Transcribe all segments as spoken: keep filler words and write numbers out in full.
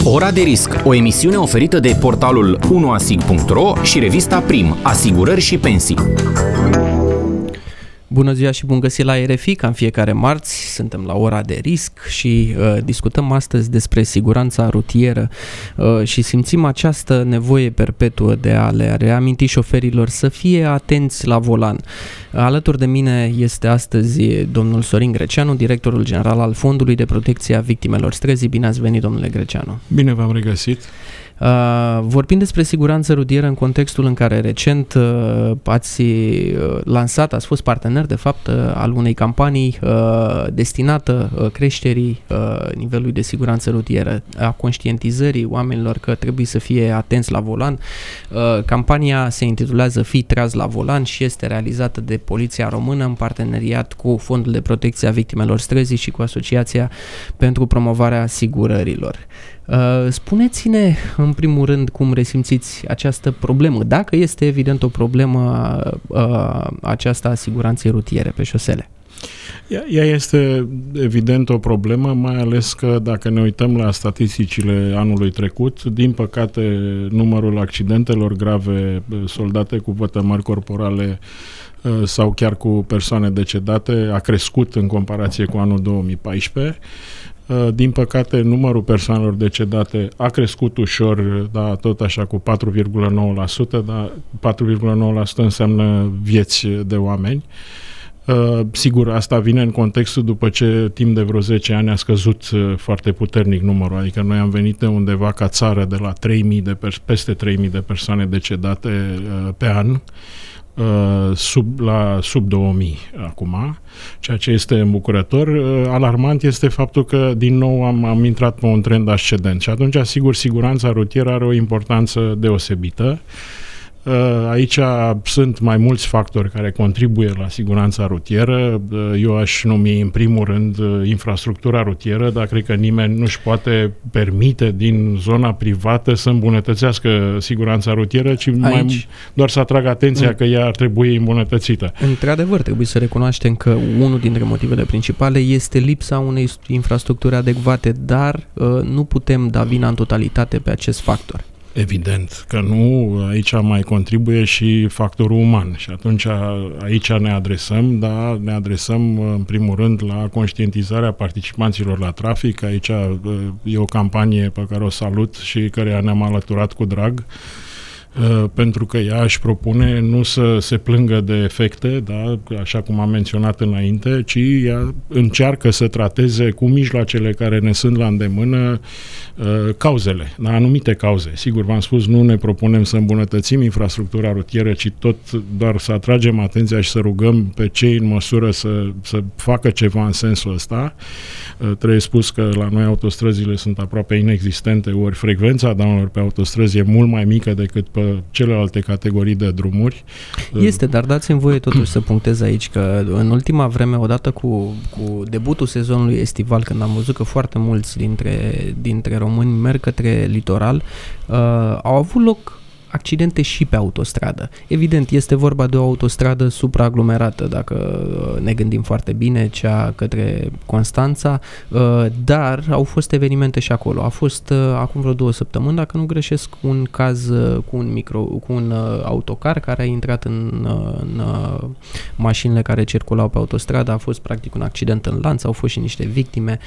Ora de risc, o emisiune oferită de portalul unu asig punct ro și revista Prim, Asigurări și Pensii. Bună ziua și bun găsit la R F I, ca în fiecare marți, suntem la ora de risc și uh, discutăm astăzi despre siguranța rutieră uh, și simțim această nevoie perpetuă de a le reaminti șoferilor să fie atenți la volan. Alături de mine este astăzi domnul Sorin Greceanu, directorul general al Fondului de Protecție a Victimelor Străzii. Bine ați venit, domnule Greceanu! Bine v-am regăsit! Uh, vorbim despre siguranță rutieră în contextul în care recent uh, ați uh, lansat, ați fost partener de fapt uh, al unei campanii uh, destinată uh, creșterii uh, nivelului de siguranță rutieră, a conștientizării oamenilor că trebuie să fie atenți la volan. Uh, campania se intitulează Fii tras la volan și este realizată de Poliția Română în parteneriat cu Fondul de Protecție a Victimelor Străzii și cu Asociația pentru Promovarea Asigurărilor. Uh, spuneți-ne în primul rând cum resimțiți această problemă, dacă este evident o problemă uh, aceasta a siguranței rutiere pe șosele. Ea, ea este evident o problemă, mai ales că dacă ne uităm la statisticile anului trecut, din păcate numărul accidentelor grave soldate cu vătămări corporale sau chiar cu persoane decedate a crescut în comparație cu anul două mii paisprezece. Din păcate, numărul persoanelor decedate a crescut ușor, da, tot așa cu patru virgulă nouă la sută, dar patru virgulă nouă la sută înseamnă vieți de oameni. Uh, sigur, asta vine în contextul după ce timp de vreo zece ani a scăzut uh, foarte puternic numărul, adică noi am venit de undeva ca țară de la trei mii de pers- peste trei mii de persoane decedate uh, pe an, uh, sub, la sub două mii acum, ceea ce este îmbucurător. Uh, alarmant este faptul că din nou am, am intrat pe un trend ascendent și atunci, sigur, siguranța rutieră are o importanță deosebită. Aici sunt mai mulți factori care contribuie la siguranța rutieră. Eu aș numi în primul rând infrastructura rutieră, dar cred că nimeni nu-și poate permite din zona privată să îmbunătățească siguranța rutieră, ci mai doar să atragă atenția că ea ar trebui îmbunătățită. Într-adevăr, trebuie să recunoaștem că unul dintre motivele principale este lipsa unei infrastructuri adecvate, dar nu putem da vina în totalitate pe acest factor. Evident că nu, aici mai contribuie și factorul uman și atunci aici ne adresăm, da, ne adresăm în primul rând la conștientizarea participanților la trafic. Aici e o campanie pe care o salut și căreia ne-am alăturat cu drag, pentru că ea își propune nu să se plângă de efecte, da, așa cum am menționat înainte, ci ea încearcă să trateze cu mijloacele care ne sunt la îndemână cauzele, da, anumite cauze. Sigur, v-am spus, nu ne propunem să îmbunătățim infrastructura rutieră, ci tot doar să atragem atenția și să rugăm pe cei în măsură să, să facă ceva în sensul ăsta. Trebuie spus că la noi autostrăzile sunt aproape inexistente, ori frecvența daunelor pe autostrăzi e mult mai mică decât pe celelalte categorii de drumuri. Este, dar dați-mi voie totuși să punctez aici că în ultima vreme, odată cu, cu debutul sezonului estival, când am văzut că foarte mulți dintre, dintre români merg către litoral, uh, au avut loc accidente și pe autostradă. Evident, este vorba de o autostradă supraaglomerată, dacă ne gândim foarte bine, cea către Constanța, dar au fost evenimente și acolo. A fost acum vreo două săptămâni, dacă nu greșesc, un caz cu un, micro, cu un autocar care a intrat în, în mașinile care circulau pe autostradă. A fost practic un accident în lanț, au fost și niște victime.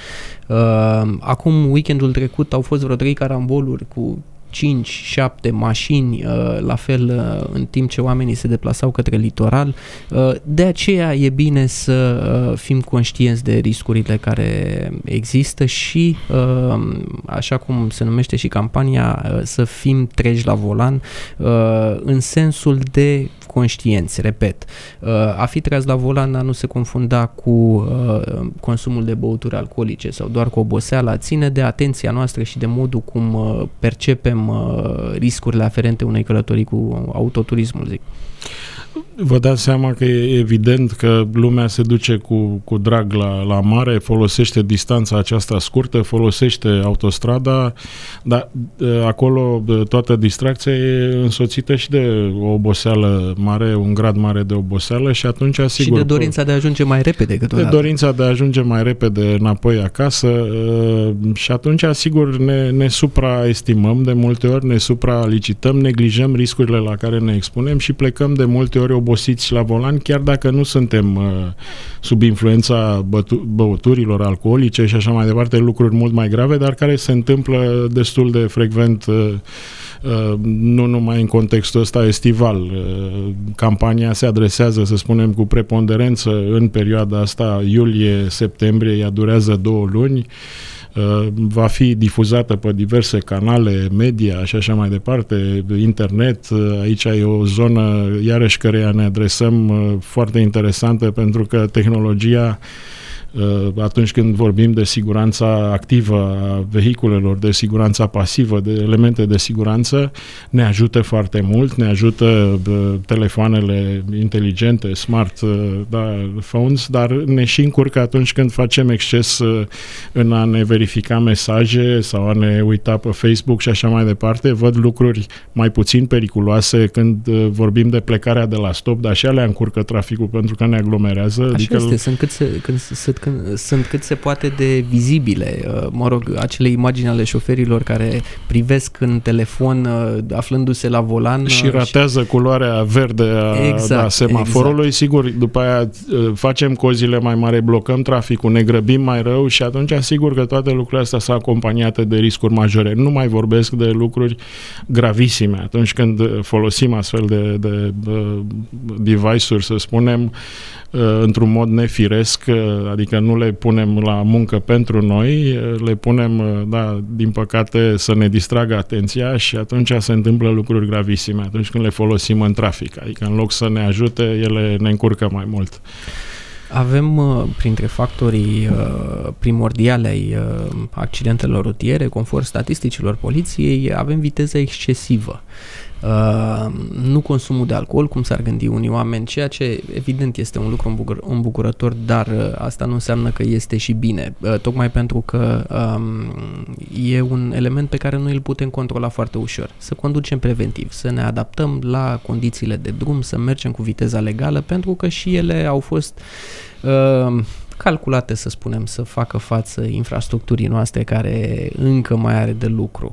Acum, weekendul trecut, au fost vreo trei caramboluri cu cinci șapte mașini, la fel în timp ce oamenii se deplasau către litoral. De aceea e bine să fim conștienți de riscurile care există și, așa cum se numește și campania, să fim treji la volan în sensul de conștienți, repet. A fi tras la volan a nu se confunda cu consumul de băuturi alcoolice sau doar cu oboseala, ține de atenția noastră și de modul cum percepem riscurile aferente unei călătorii cu autoturismul, zic. Vă dați seama că e evident că lumea se duce cu, cu drag la, la mare, folosește distanța aceasta scurtă, folosește autostrada, dar acolo toată distracția e însoțită și de o oboseală mare, un grad mare de oboseală și atunci, sigur... Și de dorința de a ajunge mai repede câteodată. De dorința de a ajunge mai repede înapoi acasă și atunci, sigur, ne, ne supraestimăm de multe ori, ne supralicităm, neglijăm riscurile la care ne expunem și plecăm de multe ori obosiți la volan, chiar dacă nu suntem uh, sub influența bătu- băuturilor alcoolice și așa mai departe, lucruri mult mai grave, dar care se întâmplă destul de frecvent, uh, uh, nu numai în contextul ăsta estival. Uh, campania se adresează, să spunem, cu preponderență în perioada asta, iulie-septembrie, ea durează două luni, va fi difuzată pe diverse canale media și așa mai departe, internet. Aici e o zonă, iarăși, căreia ne adresăm, foarte interesantă, pentru că tehnologia, atunci când vorbim de siguranța activă a vehiculelor, de siguranța pasivă, de elemente de siguranță, ne ajută foarte mult, ne ajută telefoanele inteligente, smart, da, phones, dar ne și încurcă atunci când facem exces în a ne verifica mesaje sau a ne uita pe Facebook și așa mai departe. Văd lucruri mai puțin periculoase când vorbim de plecarea de la stop, dar și alea încurcă traficul pentru că ne aglomerează. Așa adică este, sunt cât se, când, sunt, când, sunt cât se poate de vizibile. Mă rog, acele imagini ale șoferilor care privesc în telefon aflându-se la volan și ratează și... culoarea verde a exact, da, semaforului. Exact. Sigur, după aia facem cozile mai mari, blocăm traficul, ne grăbim mai rău și atunci sigur că toate lucrurile astea sunt acompaniate de riscuri majore. Nu mai vorbesc de lucruri gravisime. Atunci când folosim astfel de, de, de device-uri, să spunem, într-un mod nefiresc, adică nu le punem la muncă pentru noi, le punem, da, din păcate, să ne distragă atenția și atunci se întâmplă lucruri gravissime atunci când le folosim în trafic. Adică în loc să ne ajute, ele ne încurcă mai mult. Avem printre factorii primordiale ai accidentelor rutiere, conform statisticilor poliției, avem viteză excesivă. Uh, nu consumul de alcool, cum s-ar gândi unii oameni, ceea ce evident este un lucru îmbucur- îmbucurător, dar uh, asta nu înseamnă că este și bine, uh, tocmai pentru că um, e un element pe care noi îl putem controla foarte ușor. Să conducem preventiv, să ne adaptăm la condițiile de drum, să mergem cu viteza legală, pentru că și ele au fost uh, calculate, să spunem, să facă față infrastructurii noastre care încă mai are de lucru.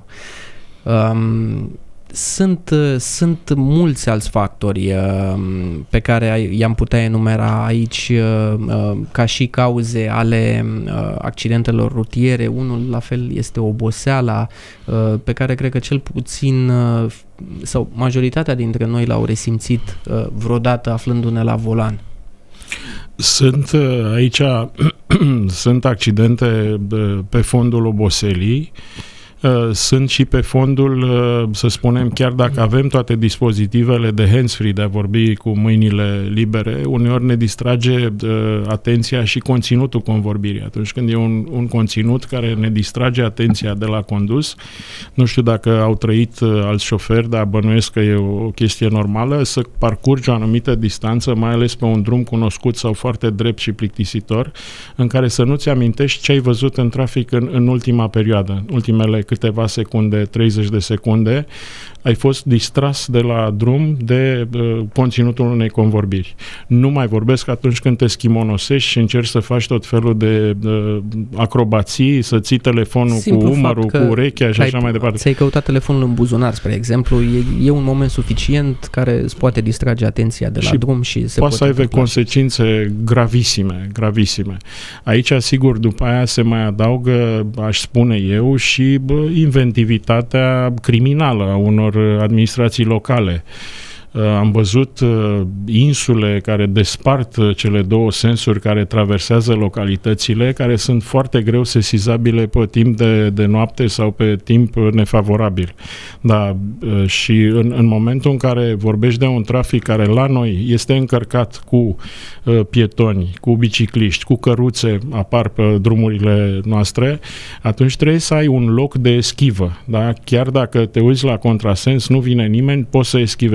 Um, Sunt, sunt mulți alți factori uh, pe care i-am putea enumera aici uh, ca și cauze ale uh, accidentelor rutiere. Unul la fel este oboseala, uh, pe care cred că cel puțin uh, sau majoritatea dintre noi l-au resimțit uh, vreodată aflându-ne la volan. Sunt aici sunt accidente pe fondul oboselii. Sunt și pe fondul, să spunem, chiar dacă avem toate dispozitivele de hands-free, de a vorbi cu mâinile libere, uneori ne distrage atenția și conținutul convorbirii. Atunci când e un, un conținut care ne distrage atenția de la condus, nu știu dacă au trăit alți șoferi, dar bănuiesc că e o chestie normală, să parcurgi o anumită distanță, mai ales pe un drum cunoscut sau foarte drept și plictisitor, în care să nu-ți amintești ce ai văzut în trafic în, în ultima perioadă, ultimele câteva secunde, treizeci de secunde, ai fost distras de la drum de uh, conținutul unei convorbiri. Nu mai vorbesc atunci când te schimonosești și încerci să faci tot felul de uh, acrobații, să ții telefonul Simplu cu umărul, cu urechea și așa mai departe. Ți-ai căutat telefonul în buzunar, spre exemplu, e, e un moment suficient care îți poate distrage atenția de la și drum și se poate să aibă consecințe gravisime, gravisime. Aici, sigur, după aia se mai adaugă, aș spune eu, și bă, inventivitatea criminală a unor administrații locale. Am văzut insule care despart cele două sensuri care traversează localitățile, care sunt foarte greu sesizabile pe timp de, de noapte sau pe timp nefavorabil. Da, și în, în momentul în care vorbești de un trafic care la noi este încărcat cu pietoni, cu bicicliști, cu căruțe apar pe drumurile noastre, atunci trebuie să ai un loc de eschivă. Da? Chiar dacă te uiți la contrasens, nu vine nimeni, poți să eschivezi. În momentul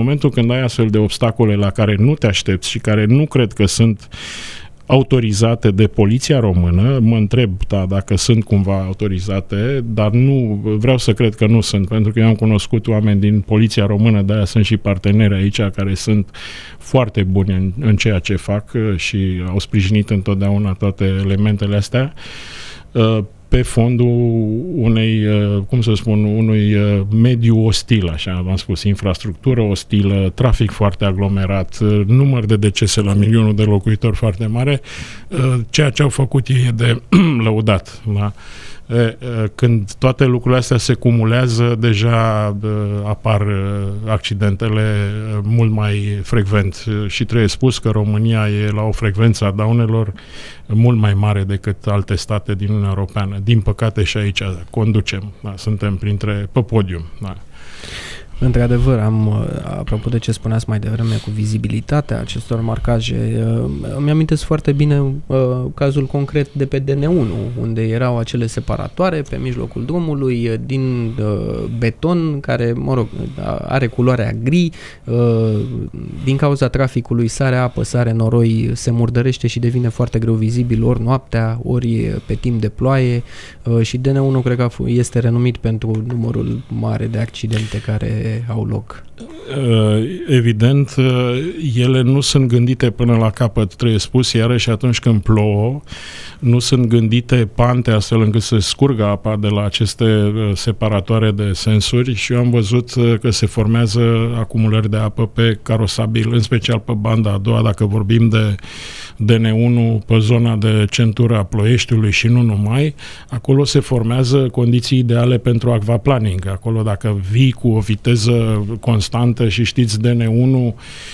momentul când ai astfel de obstacole la care nu te aștepți și care nu cred că sunt autorizate de poliția română, mă întreb da, dacă sunt cumva autorizate, dar nu, vreau să cred că nu sunt, pentru că eu am cunoscut oameni din poliția română, de-aia sunt și parteneri aici care sunt foarte buni în, în ceea ce fac și au sprijinit întotdeauna toate elementele astea, pe fondul unei, cum să spun, unui mediu ostil, așa v-am spus, infrastructură ostilă, trafic foarte aglomerat, număr de decese la milionul de locuitori foarte mare, ceea ce au făcut ei e de lăudat. Da? Când toate lucrurile astea se cumulează, deja apar accidentele mult mai frecvent și trebuie spus că România e la o frecvență a daunelor mult mai mare decât alte state din Uniunea Europeană. Din păcate și aici conducem, da, suntem printre, pe podium. Da. Într-adevăr, am, apropo de ce spuneați mai devreme cu vizibilitatea acestor marcaje, îmi amintesc foarte bine uh, cazul concret de pe D N unu, unde erau acele separatoare pe mijlocul drumului din uh, beton, care, mă rog, are culoarea gri, uh, din cauza traficului sare apă, sare noroi, se murdărește și devine foarte greu vizibil ori noaptea, ori pe timp de ploaie uh, și D N unu cred că este renumit pentru numărul mare de accidente care au loc. Evident, ele nu sunt gândite până la capăt, trebuie spus, iarăși atunci când plouă, nu sunt gândite pante astfel încât să scurgă apa de la aceste separatoare de sensuri și eu am văzut că se formează acumulări de apă pe carosabil, în special pe banda a doua, dacă vorbim de D N unu, pe zona de centură a Ploieștiului și nu numai, acolo se formează condiții ideale pentru aquaplaning. Acolo dacă vii cu o viteză constantă și știți D N unu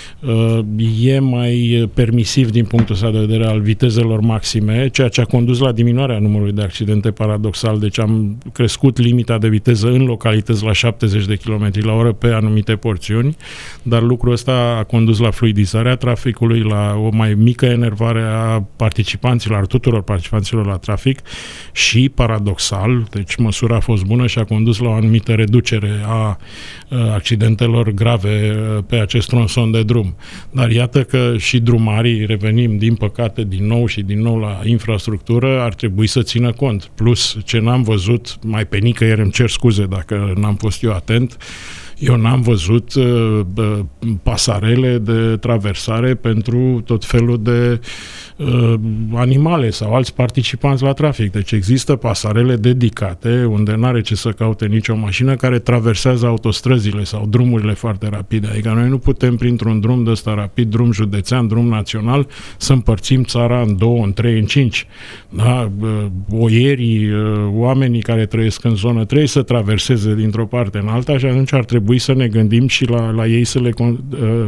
e mai permisiv din punctul ăsta de vedere al vitezelor maxime, ceea ce a condus la diminuarea numărului de accidente paradoxal, deci am crescut limita de viteză în localități la șaptezeci de kilometri la oră pe anumite porțiuni, dar lucrul ăsta a condus la fluidizarea traficului, la o mai mică enervare a participanților, a tuturor participanților la trafic și paradoxal, deci măsura a fost bună și a condus la o anumită reducere a accidentelor grave pe acest tronson de drum. Dar iată că și drumarii, revenim din păcate din nou și din nou la infrastructură, ar trebui să țină cont. Plus, ce n-am văzut, mai pe nicăieri, îmi cer scuze dacă n-am fost eu atent, eu n-am văzut uh, pasarele de traversare pentru tot felul de uh, animale sau alți participanți la trafic. Deci există pasarele dedicate unde n-are ce să caute nicio mașină care traversează autostrăzile sau drumurile foarte rapide. Adică noi nu putem printr-un drum de ăsta rapid, drum județean, drum național, să împărțim țara în două, în trei, în cinci. Da? Oierii, oamenii care trăiesc în zonă trebuie să traverseze dintr-o parte în alta și atunci ar trebui să ne gândim și la, la ei să le uh,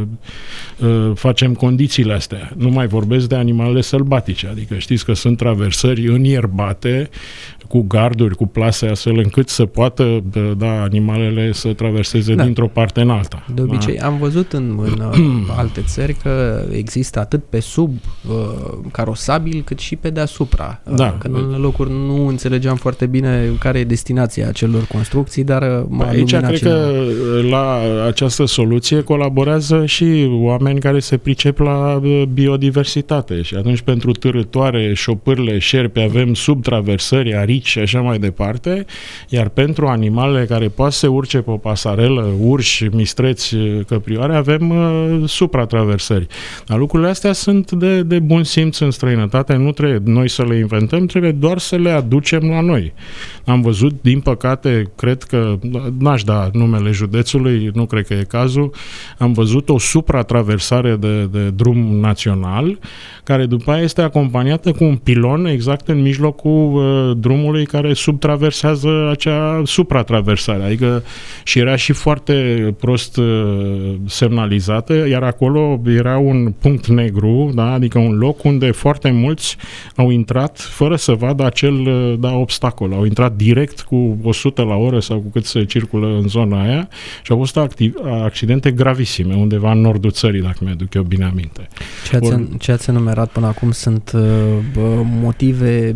uh, facem condițiile astea. Nu mai vorbesc de animalele sălbatice, adică știți că sunt traversări înierbate cu garduri, cu plase, astfel încât să poată da, animalele să traverseze da. dintr-o parte în alta. De obicei, da? Am văzut în, în alte țări că există atât pe sub uh, carosabil, cât și pe deasupra. Da. Că în unele locuri nu înțelegeam foarte bine care e destinația acelor construcții, dar m-a aici cred cineva. că la această soluție colaborează și oameni care se pricep la biodiversitate și atunci pentru târătoare, șopârle, șerpi avem subtraversări, arici și așa mai departe, iar pentru animalele care poate să urce pe o pasarelă, urși, mistreți, căprioare, avem uh, supratraversări. Dar lucrurile astea sunt de, de bun simț în străinătate, nu trebuie noi să le inventăm, trebuie doar să le aducem la noi. Am văzut, din păcate, cred că, n-aș da numele județului, nu cred că e cazul, am văzut o supratraversare de, de drum național, care după aia este acompaniată cu un pilon exact în mijlocul uh, drumului care subtraversează acea supratraversare. Adică și era și foarte prost uh, semnalizată, iar acolo era un punct negru, da? Adică un loc unde foarte mulți au intrat fără să vadă acel uh, da, obstacol. Au intrat direct cu o sută la oră sau cu cât se circulă în zona aia și au fost activ, accidente gravisime undeva în nordul țării, dacă mi-aduc eu bine aminte. Ce ați, Or... ce ați enumerat până până acum sunt motive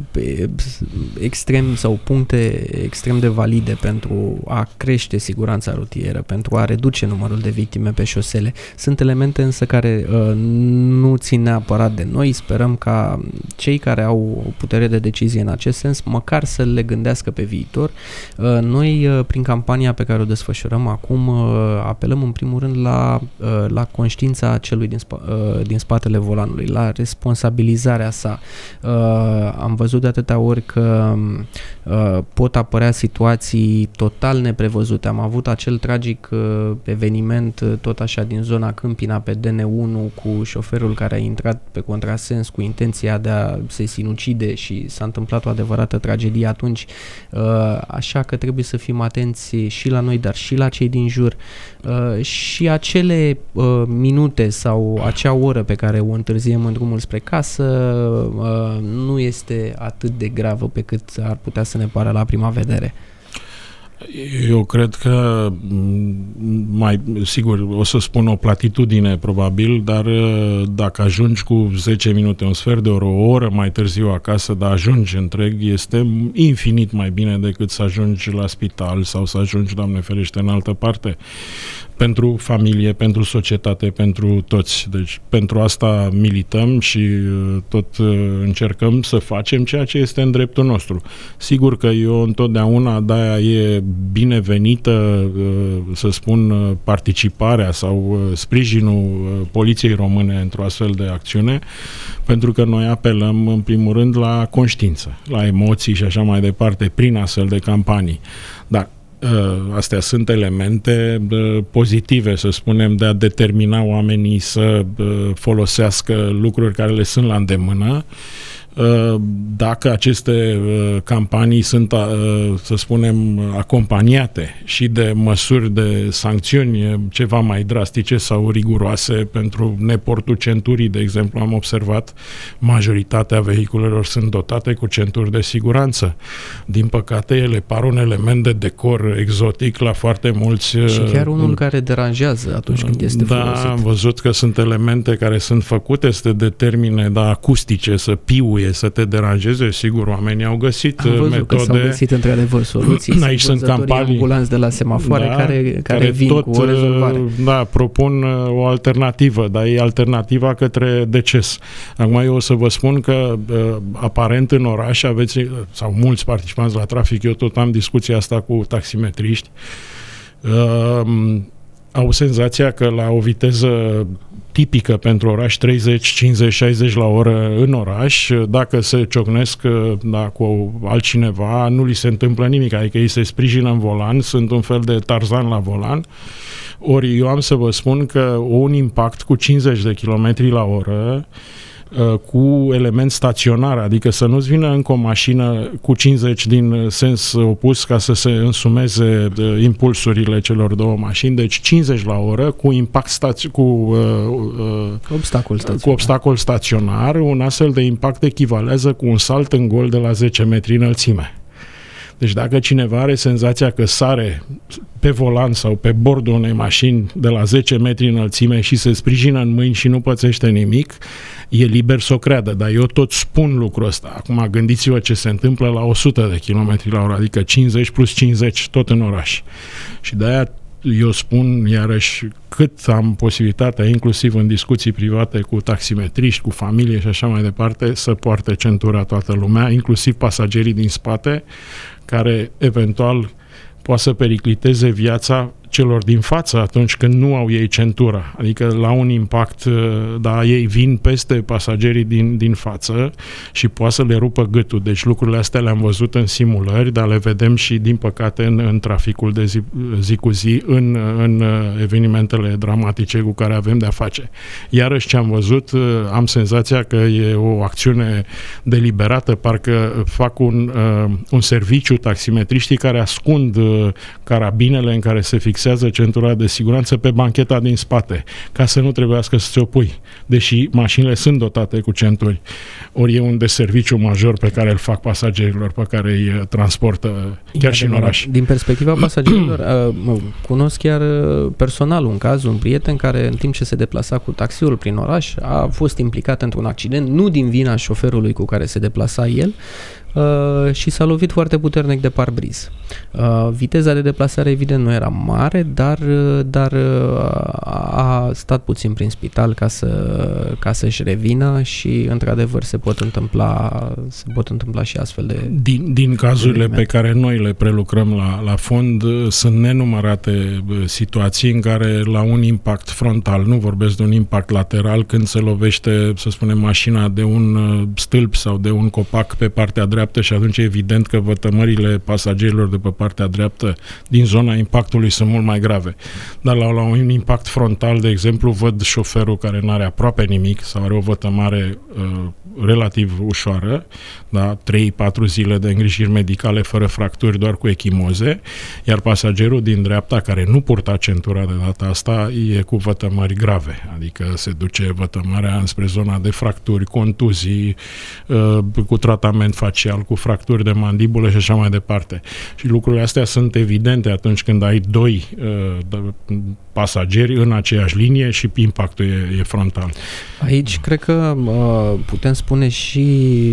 extrem sau puncte extrem de valide pentru a crește siguranța rutieră, pentru a reduce numărul de victime pe șosele. Sunt elemente însă care nu țin neapărat de noi. Sperăm ca cei care au o putere de decizie în acest sens măcar să le gândească pe viitor. Noi, prin campania pe care o desfășurăm acum, apelăm în primul rând la, la conștiința celui din, spa, din spatele volanului, la responsabilizarea sa. Am văzut de atâtea ori că pot apărea situații total neprevăzute. Am avut acel tragic eveniment tot așa din zona Câmpina pe D N unu cu șoferul care a intrat pe contrasens cu intenția de a se sinucide și s-a întâmplat o adevărată tragedie atunci, așa că trebuie să fim atenți și la noi, dar și la cei din jur. Și acele minute sau acea oră pe care o întârziem în drumul spre casă nu este atât de gravă pe cât ar putea să ne pară la prima vedere. Eu cred că, mai sigur, o să spun o platitudine probabil, dar dacă ajungi cu zece minute, un sfert de oră, o oră mai târziu acasă, dar ajungi întreg, este infinit mai bine decât să ajungi la spital sau să ajungi, Doamne ferește, în altă parte. Pentru familie, pentru societate, pentru toți. Deci pentru asta milităm și tot încercăm să facem ceea ce este în dreptul nostru. Sigur că eu întotdeauna, de-aia e binevenită, să spun, participarea sau sprijinul Poliției Române într-o astfel de acțiune, pentru că noi apelăm în primul rând la conștiință, la emoții și așa mai departe, prin astfel de campanii. Dar astea sunt elemente pozitive, să spunem, de a determina oamenii să folosească lucruri care le sunt la îndemână. Dacă aceste campanii sunt, să spunem, acompaniate și de măsuri de sancțiuni ceva mai drastice sau riguroase pentru neportul centurii, de exemplu, am observat, majoritatea vehiculelor sunt dotate cu centuri de siguranță. Din păcate, ele par un element de decor exotic la foarte mulți... Și chiar unul uh, care deranjează atunci când este da, folosit. Da, am văzut că sunt elemente care sunt făcute să te determine, da, acustice, să piuie, să te deranjeze. Sigur, oamenii au găsit am văzut metode. Că s-au găsit într-adevăr soluții. Aici sunt campanii ambulanți de la semafoare, da, care, care, care vin tot, cu o rezolvare. Da, propun o alternativă, dar e alternativa către deces. Acum eu o să vă spun că aparent în oraș aveți, sau mulți participanți la trafic, eu tot am discuția asta cu taximetriști, uh, au senzația că la o viteză tipică pentru oraș, treizeci, cincizeci, șaizeci la oră în oraș, dacă se ciocnesc, da, cu altcineva, nu li se întâmplă nimic, adică ei se sprijină în volan, sunt un fel de Tarzan la volan. Ori eu am să vă spun că un impact cu cincizeci de kilometri la oră cu element staționar, adică să nu-ți vină încă o mașină cu cincizeci din sens opus ca să se însumeze impulsurile celor două mașini, deci cincizeci la oră cu impact staț- cu, uh, uh, obstacol staționar. cu obstacol staționar, un astfel de impact echivalează cu un salt în gol de la zece metri înălțime. Deci dacă cineva are senzația că sare pe volan sau pe bordul unei mașini de la zece metri înălțime și se sprijină în mâini și nu pățește nimic, e liber să o creadă, dar eu tot spun lucrul ăsta. Acum gândiți-vă ce se întâmplă la o sută de kilometri la oră, adică cincizeci plus cincizeci tot în oraș. Și de-aia eu spun, iarăși, cât am posibilitatea, inclusiv în discuții private cu taximetriști, cu familie și așa mai departe, să poarte centura toată lumea, inclusiv pasagerii din spate, care eventual poate să pericliteze viața celor din față atunci când nu au ei centura. Adică la un impact, da, ei vin peste pasagerii din, din față și poate să le rupă gâtul. Deci lucrurile astea le-am văzut în simulări, dar le vedem și, din păcate, în, în traficul de zi, zi cu zi, în, în evenimentele dramatice cu care avem de-a face. Iarăși ce am văzut, am senzația că e o acțiune deliberată, parcă fac un, un serviciu taximetriștii care ascund carabinele în care se fixează fixează centura de siguranță pe bancheta din spate, ca să nu trebuiască să ți-o pui, deși mașinile sunt dotate cu centuri. Ori e un deserviciu major pe care îl fac pasagerilor pe care îi transportă chiar și în oraș. Din perspectiva pasagerilor, cunosc chiar personal un caz, un prieten care în timp ce se deplasa cu taxiul prin oraș a fost implicat într-un accident, nu din vina șoferului cu care se deplasa el, Uh, și s-a lovit foarte puternic de parbriz. Uh, viteza de deplasare evident nu era mare, dar, dar uh, a stat puțin prin spital ca, să, ca să-și revină și într-adevăr se pot întâmpla, se pot întâmpla și astfel de... Din, din cazurile pe care noi le prelucrăm la, la fond, sunt nenumărate situații în care la un impact frontal, nu vorbesc de un impact lateral, când se lovește, să spunem, mașina de un stâlp sau de un copac pe partea dreaptă, și atunci e evident că vătămările pasagerilor de pe partea dreaptă din zona impactului sunt mult mai grave. Dar la, la un impact frontal, de exemplu, văd șoferul care nu are aproape nimic sau are o vătămare uh, relativ ușoară, da? trei patru zile de îngrijiri medicale fără fracturi, doar cu echimoze, iar pasagerul din dreapta, care nu purta centura de data asta, e cu vătămări grave, adică se duce vătămarea înspre zona de fracturi, contuzii, uh, cu tratament facial, cu fracturi de mandibulă și așa mai departe. Și lucrurile astea sunt evidente atunci când ai doi uh, pasageri în aceeași linie și impactul e, e frontal. Aici cred că uh, putem spune și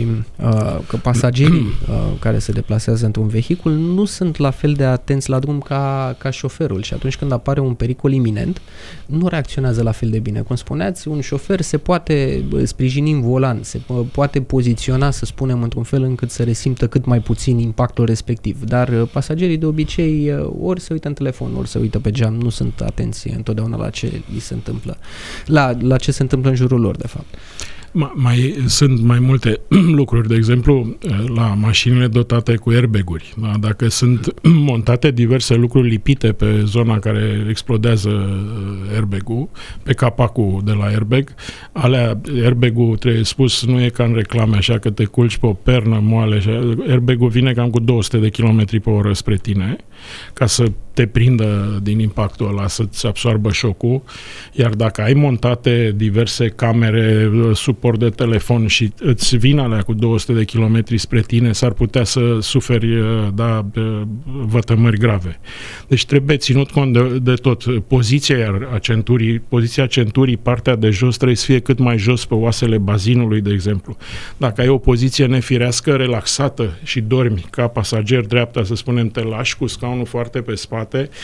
uh, că pasagerii uh, care se deplasează într-un vehicul nu sunt la fel de atenți la drum ca, ca șoferul și atunci când apare un pericol iminent, nu reacționează la fel de bine. Cum spuneați, un șofer se poate sprijini în volan, se poate poziționa, să spunem, într-un fel încât să resimtă cât mai puțin impactul respectiv. Dar pasagerii de obicei ori se uită în telefon, ori se uită pe geam, nu sunt atenți întotdeauna la ce li se întâmplă, la, la ce se întâmplă în jurul lor, de fapt. Ma, mai sunt mai multe lucruri, de exemplu, la mașinile dotate cu airbag-uri. Da? Dacă sunt montate diverse lucruri lipite pe zona care explodează airbag-ul, pe capacul de la airbag, alea, airbag-ul, trebuie spus, nu e ca în reclame, așa că te culci pe o pernă moale, airbag-ul vine cam cu două sute de kilometri pe oră spre tine, ca să te prindă din impactul ăla, să-ți absorbă șocul, iar dacă ai montate diverse camere, suport de telefon și îți vin alea cu două sute de kilometri spre tine, s-ar putea să suferi, da, vătămări grave. Deci trebuie ținut cont de, de tot. Poziția a centurii, poziția centurii, partea de jos, trebuie să fie cât mai jos pe oasele bazinului, de exemplu. Dacă ai o poziție nefirească, relaxată și dormi ca pasager dreapta, să spunem, te lași cu scaunul foarte pe spate,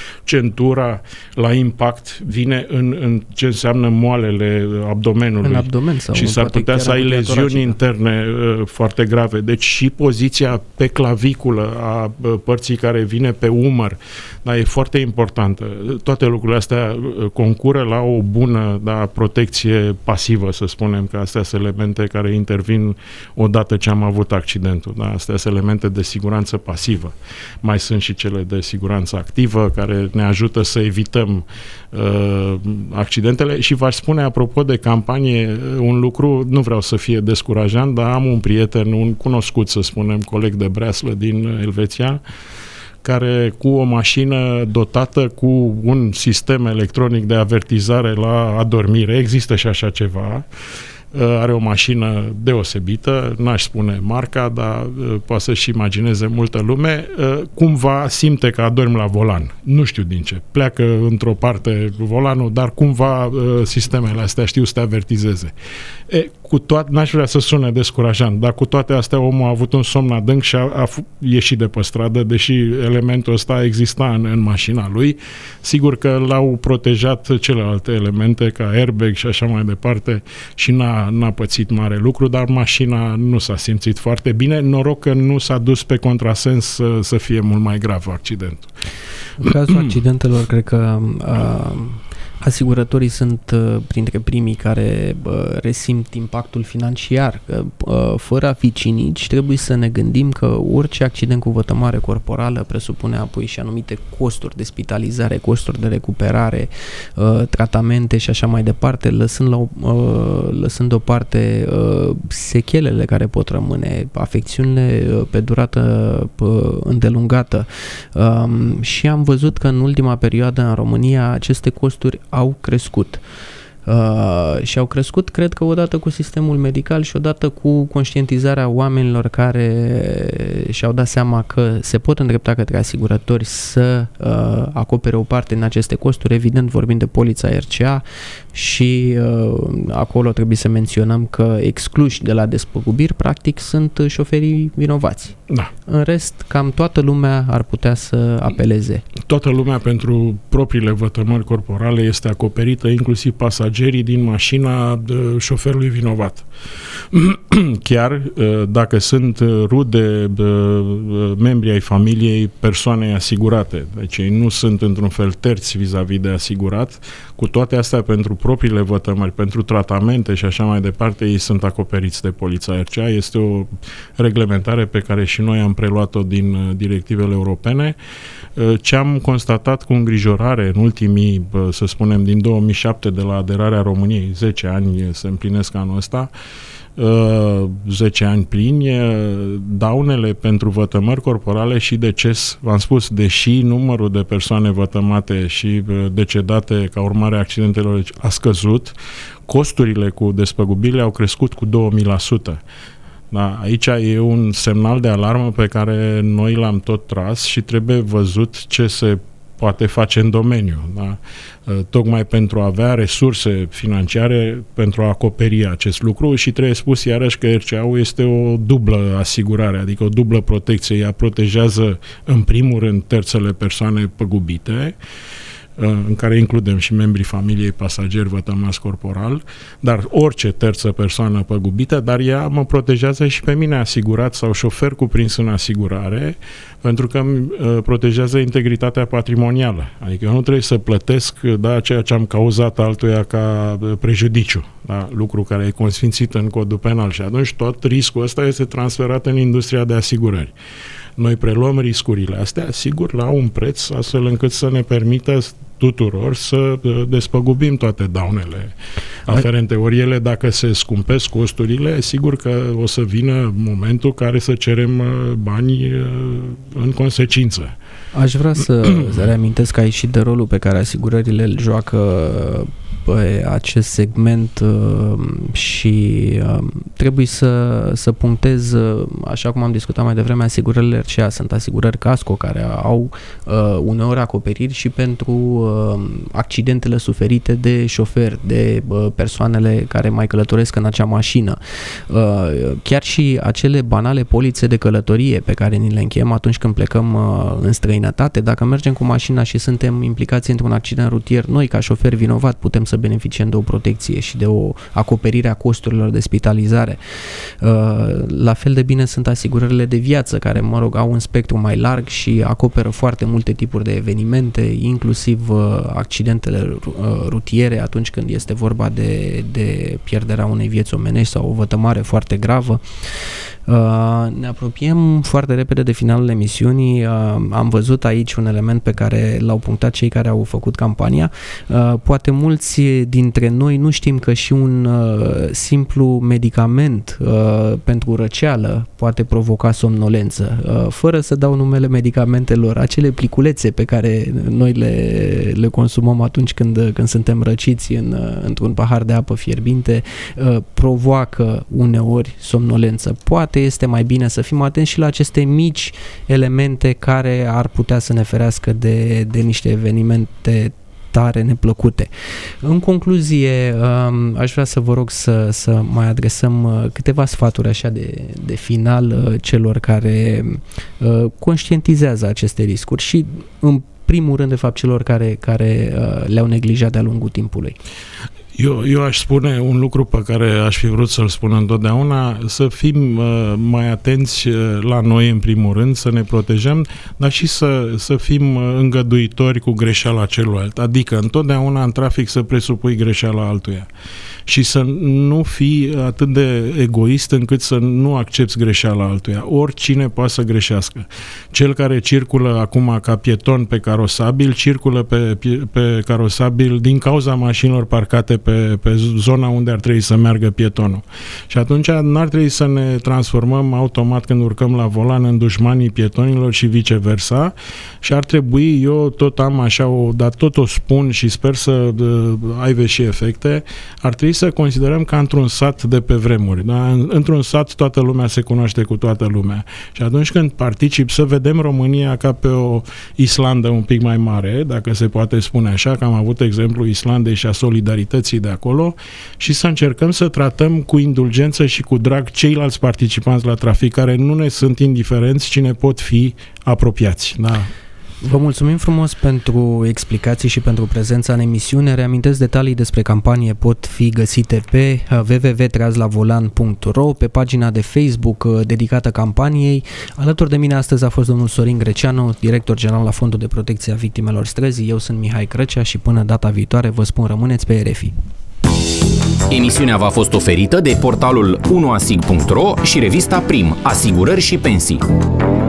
centura la impact vine în, în ce înseamnă moalele abdomenului. În abdomen sau și s-ar putea să ai leziuni interne uh, foarte grave. Deci și poziția pe claviculă a uh, părții care vine pe umăr, da, e foarte importantă. Toate lucrurile astea uh, concură la o bună, da, protecție pasivă, să spunem, că astea sunt elemente care intervin odată ce am avut accidentul. Da? Astea sunt elemente de siguranță pasivă. Mai sunt și cele de siguranță activă, care ne ajută să evităm uh, accidentele. Și v-aș spune, apropo de campanie, un lucru, nu vreau să fie descurajant, dar am un prieten, un cunoscut, să spunem, coleg de breaslă din Elveția, care cu o mașină dotată cu un sistem electronic de avertizare la adormire, există și așa ceva, are o mașină deosebită, n-aș spune marca, dar uh, poate să-și imagineze multă lume, uh, cumva simte că adormi la volan. Nu știu din ce. Pleacă într-o parte volanul, dar cumva uh, sistemele astea știu să te avertizeze. E, cu toate, n-aș vrea să sune descurajant, dar cu toate astea omul a avut un somn adânc și a, a ieșit de pe stradă, deși elementul ăsta exista în, în mașina lui. Sigur că l-au protejat celelalte elemente, ca airbag și așa mai departe, și n-a, n-a pățit mare lucru, dar mașina nu s-a simțit foarte bine. Noroc că nu s-a dus pe contrasens să, să fie mult mai grav accidentul. În cazul accidentelor, cred că uh, Asigurătorii sunt uh, printre primii care uh, resimt impactul financiar. Că, uh, fără a fi cinici, trebuie să ne gândim că orice accident cu vătămare corporală presupune apoi și anumite costuri de spitalizare, costuri de recuperare, uh, tratamente și așa mai departe, lăsând, la, uh, lăsând deoparte uh, sechelele care pot rămâne, afecțiunile uh, pe durată uh, îndelungată. Uh, și am văzut că în ultima perioadă în România aceste costuri au crescut. Uh, și au crescut, cred că odată cu sistemul medical și odată cu conștientizarea oamenilor care și-au dat seama că se pot îndrepta către asigurători să uh, acopere o parte din aceste costuri, evident vorbim de polița R C A și uh, acolo trebuie să menționăm că excluși de la despăgubiri, practic, sunt șoferii vinovați. Da. În rest, cam toată lumea ar putea să apeleze. Toată lumea pentru propriile vătămări corporale este acoperită, inclusiv pasagerii din mașina șoferului vinovat. Chiar dacă sunt rude, membri ai familiei persoanei asigurate. Deci ei nu sunt într-un fel terți vis-a-vis de asigurat. Cu toate astea, pentru propriile vătămări, pentru tratamente și așa mai departe, ei sunt acoperiți de polița R C A. Este o reglementare pe care și noi am preluat-o din directivele europene. Ce am constatat cu îngrijorare în ultimii, să spunem, din două mii șapte, de la aderarea României, zece ani se împlinesc anul ăsta, zece ani plini, daunele pentru vătămări corporale și deces, v-am spus, deși numărul de persoane vătămate și decedate ca urmare a accidentelor a scăzut, costurile cu despăgubirile au crescut cu două mii la sută. Da, aici e un semnal de alarmă pe care noi l-am tot tras și trebuie văzut ce se poate face în domeniu. Da? Tocmai pentru a avea resurse financiare pentru a acoperi acest lucru și trebuie spus iarăși că R C A-ul este o dublă asigurare, adică o dublă protecție. Ea protejează în primul rând terțele persoane păgubite, în care includem și membrii familiei, pasageri vătămați corporal, dar orice terță persoană păgubită, dar ea mă protejează și pe mine asigurat sau șofer cuprins în asigurare, pentru că îmi protejează integritatea patrimonială. Adică eu nu trebuie să plătesc, da, ceea ce am cauzat altuia ca prejudiciu, da, lucru care e consfințit în codul penal și atunci tot riscul ăsta este transferat în industria de asigurări. Noi preluăm riscurile astea, sigur, la un preț, astfel încât să ne permită tuturor să despăgubim toate daunele aferente. Ori ele, dacă se scumpesc costurile, sigur că o să vină momentul care să cerem bani în consecință. Aș vrea să reamintesc aici și de rolul pe care asigurările îl joacă pe acest segment și trebuie să, să punctez, așa cum am discutat mai devreme, asigurările R C A sunt asigurări casco care au uneori acoperiri și pentru accidentele suferite de șofer, de persoanele care mai călătoresc în acea mașină. Chiar și acele banale polițe de călătorie pe care ni le încheiem atunci când plecăm în străinătate, dacă mergem cu mașina și suntem implicați într-un accident rutier, noi ca șoferi vinovat putem să beneficiem de o protecție și de o acoperire a costurilor de spitalizare. La fel de bine sunt asigurările de viață, care, mă rog, au un spectru mai larg și acoperă foarte multe tipuri de evenimente, inclusiv accidentele rutiere atunci când este vorba de, de pierderea unei vieți omenești sau o vătămare foarte gravă. Uh, ne apropiem foarte repede de finalul emisiunii. Uh, am văzut aici un element pe care l-au punctat cei care au făcut campania. Uh, poate mulți dintre noi nu știm că și un uh, simplu medicament uh, pentru răceală poate provoca somnolență. Uh, fără să dau numele medicamentelor, acele pliculețe pe care noi le, le consumăm atunci când, când suntem răciți în, într-un pahar de apă fierbinte uh, provoacă uneori somnolență. Poate este mai bine să fim atenți și la aceste mici elemente care ar putea să ne ferească de, de niște evenimente tare neplăcute. În concluzie, aș vrea să vă rog să, să mai adresăm câteva sfaturi așa de, de final celor care conștientizează aceste riscuri și, în primul rând, de fapt, celor care, care le-au neglijat de-a lungul timpului. Eu, eu aș spune un lucru pe care aș fi vrut să-l spun întotdeauna, să fim uh, mai atenți uh, la noi în primul rând, să ne protejăm, dar și să, să fim uh, îngăduitori cu greșeala celuilalt. Adică întotdeauna în trafic să presupui greșeala altuia și să nu fii atât de egoist încât să nu accepți greșeala altuia. Oricine poate să greșească. Cel care circulă acum ca pieton pe carosabil, circulă pe, pe carosabil din cauza mașinilor parcate pe, pe zona unde ar trebui să meargă pietonul. Și atunci n-ar trebui să ne transformăm automat când urcăm la volan în dușmanii pietonilor și viceversa. Și ar trebui, eu tot am așa, o, dar tot o spun și sper să uh, aibă și efecte, ar trebui să considerăm ca într-un sat de pe vremuri. Da? Într-un sat toată lumea se cunoaște cu toată lumea. Și atunci când particip, să vedem România ca pe o Islandă un pic mai mare, dacă se poate spune așa, că am avut exemplu Islandei și a solidarității de acolo, și să încercăm să tratăm cu indulgență și cu drag ceilalți participanți la trafic, care nu ne sunt indiferenți, ci ne pot fi apropiați. Da. Vă mulțumim frumos pentru explicații și pentru prezența în emisiune. Reamintesc, detalii despre campanie pot fi găsite pe w w w punct treazlavolan punct ro, pe pagina de Facebook dedicată campaniei. Alături de mine astăzi a fost domnul Sorin Greceanu, director general la Fondul de Protecție a Victimelor Străzii. Eu sunt Mihai Crăcea și până data viitoare vă spun, rămâneți pe R F I. Emisiunea v-a fost oferită de portalul unu asig punct ro și revista Prim, asigurări și pensii.